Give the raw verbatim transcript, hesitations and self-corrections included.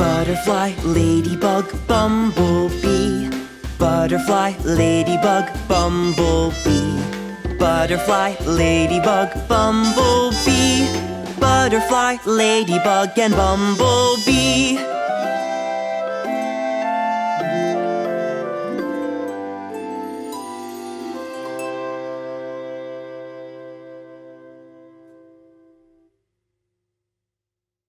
Butterfly, ladybug, bumblebee. Butterfly, ladybug, bumblebee. Butterfly, ladybug, bumblebee. Butterfly, ladybug, and bumblebee.